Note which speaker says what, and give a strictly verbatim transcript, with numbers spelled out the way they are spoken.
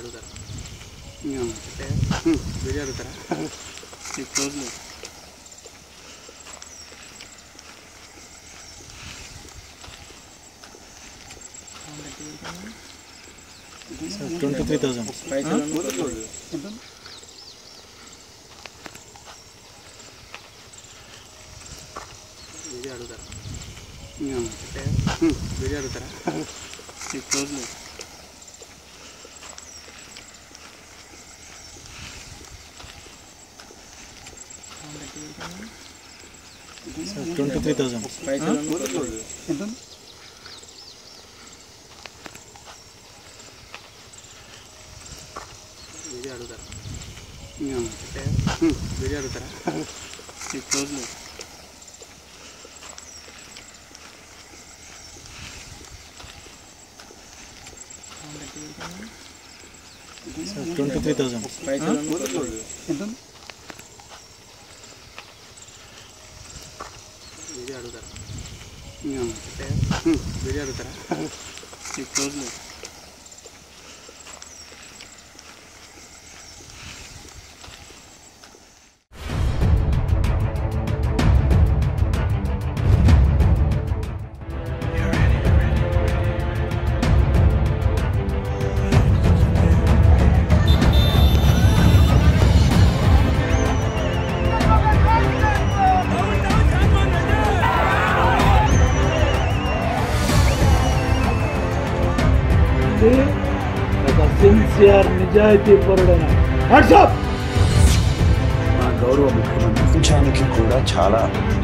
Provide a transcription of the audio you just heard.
Speaker 1: అడుగుతారా వీడియో అడుగుతారా close
Speaker 2: twenty three thousand
Speaker 1: video అడుగుతారా వీడియో అడుగుతారా close
Speaker 2: twenty three thousand
Speaker 1: video అడుగుతారా వీడియో అడుగుతారా close
Speaker 2: twenty three thousand
Speaker 1: video అడుగుతారా వీడియో అడుగుతారా క్లోజ్
Speaker 3: ఒక సిన్సియర్ నిజాయితీ పరుడైన హ్యాట్స్ ఆఫ్
Speaker 4: మా గౌరవ ముఖ్యమంత్రి కూడా చాలా